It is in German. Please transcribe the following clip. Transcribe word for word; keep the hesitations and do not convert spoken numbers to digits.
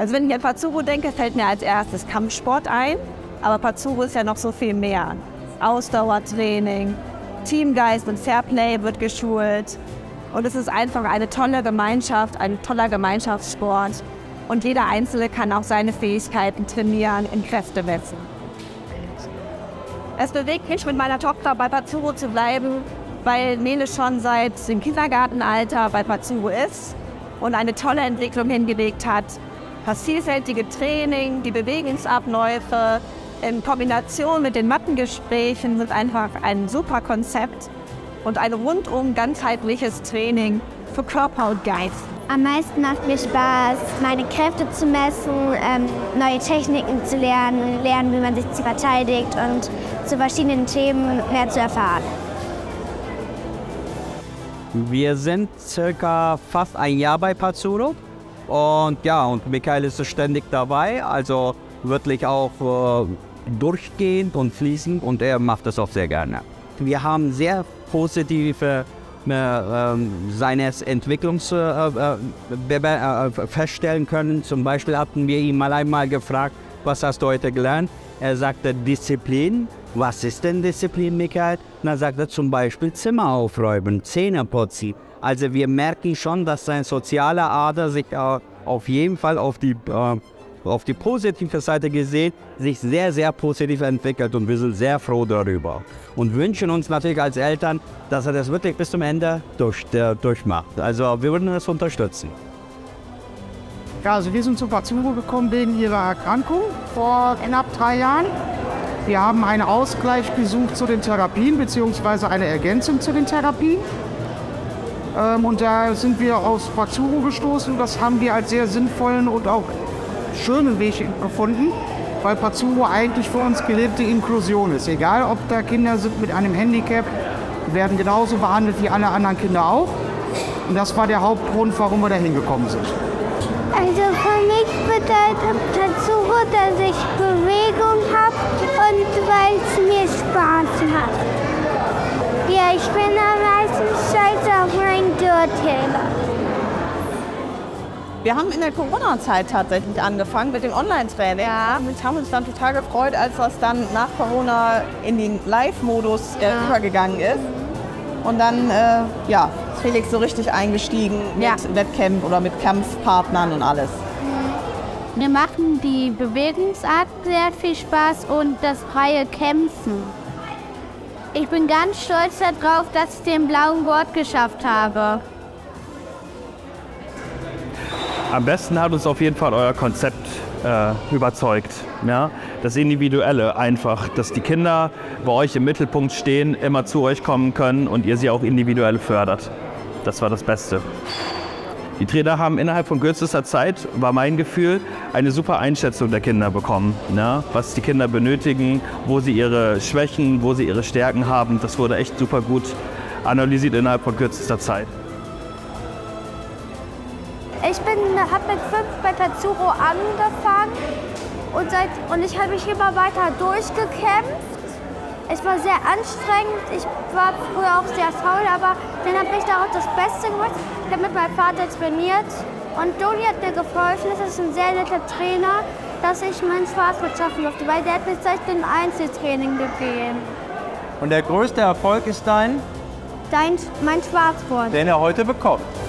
Also wenn ich an Pazzurro denke, fällt mir als erstes Kampfsport ein. Aber Pazzurro ist ja noch so viel mehr. Ausdauertraining, Teamgeist und Fairplay wird geschult. Und es ist einfach eine tolle Gemeinschaft, ein toller Gemeinschaftssport. Und jeder Einzelne kann auch seine Fähigkeiten trainieren, in Kräfte messen. Es bewegt mich, mit meiner Tochter bei Pazzurro zu bleiben, weil Nele schon seit dem Kindergartenalter bei Pazzurro ist und eine tolle Entwicklung hingelegt hat. Das vielfältige Training, die Bewegungsabläufe in Kombination mit den Mattengesprächen sind einfach ein super Konzept und ein rundum ganzheitliches Training für Körper und Geist. Am meisten macht mir Spaß, meine Kräfte zu messen, ähm, neue Techniken zu lernen, lernen, wie man sich verteidigt und zu verschiedenen Themen mehr zu erfahren. Wir sind circa fast ein Jahr bei Pazzurro und ja, und Michael ist ständig dabei, also wirklich auch äh, durchgehend und fließend und er macht das auch sehr gerne. Wir haben sehr positive äh, äh, seines Entwicklungs äh, äh, äh, feststellen können. Zum Beispiel hatten wir ihn mal einmal gefragt, was hast du heute gelernt? Er sagte Disziplin. Was ist denn Disziplin, Michael? Dann sagt er zum Beispiel Zimmer aufräumen, Zähne putzen. Also wir merken schon, dass seine soziale Ader sich äh, auf jeden Fall auf die, äh, auf die positive Seite gesehen, sich sehr, sehr positiv entwickelt und wir sind sehr froh darüber. Und wünschen uns natürlich als Eltern, dass er das wirklich bis zum Ende durch, der, durchmacht. Also wir würden das unterstützen. Ja, also wir sind zu Pazzurro gekommen wegen ihrer Erkrankung vor knapp drei Jahren. Wir haben einen Ausgleich gesucht zu den Therapien, beziehungsweise eine Ergänzung zu den Therapien. Ähm, und da sind wir aus Pazzurro gestoßen. Das haben wir als sehr sinnvollen und auch schönen Weg gefunden, weil Pazzurro eigentlich für uns gelebte Inklusion ist. Egal, ob da Kinder sind mit einem Handicap, werden genauso behandelt wie alle anderen Kinder auch. Und das war der Hauptgrund, warum wir da hingekommen sind. Also für mich bedeutet Pazzurro, dass ich Bewegung habe und weil es mir Spaß macht. Ja, ich bin am meisten stolz auf meinen Gürtel. Wir haben in der Corona-Zeit tatsächlich angefangen mit dem Online-Training. Ja. Wir haben uns dann total gefreut, als das dann nach Corona in den Live-Modus äh, ja. übergegangen ist. Und dann äh, ja, ist Felix so richtig eingestiegen mit ja. Wettkämpfen oder mit Kampfpartnern und alles. Mir machen die Bewegungsart sehr viel Spaß und das freie Kämpfen. Ich bin ganz stolz darauf, dass ich den blauen Gurt geschafft habe. Am besten hat uns auf jeden Fall euer Konzept äh, überzeugt. Ja? Das Individuelle einfach, dass die Kinder bei euch im Mittelpunkt stehen, immer zu euch kommen können und ihr sie auch individuell fördert. Das war das Beste. Die Trainer haben innerhalb von kürzester Zeit, war mein Gefühl, eine super Einschätzung der Kinder bekommen. Ja? Was die Kinder benötigen, wo sie ihre Schwächen, wo sie ihre Stärken haben. Das wurde echt super gut analysiert innerhalb von kürzester Zeit. Ich habe mit fünf bei Pazzurro angefangen und, seit, und ich habe mich immer weiter durchgekämpft. Es war sehr anstrengend, ich war früher auch sehr faul, aber dann habe ich da auch das Beste gemacht. Ich habe mit meinem Vater trainiert und Doni hat mir geholfen, das ist ein sehr netter Trainer, dass ich meinen Schwarzgurt schaffen durfte, weil der hat mir seit dem Einzeltraining gegeben. Und der größte Erfolg ist dein? Dein, mein Schwarzgurt. Den er heute bekommt.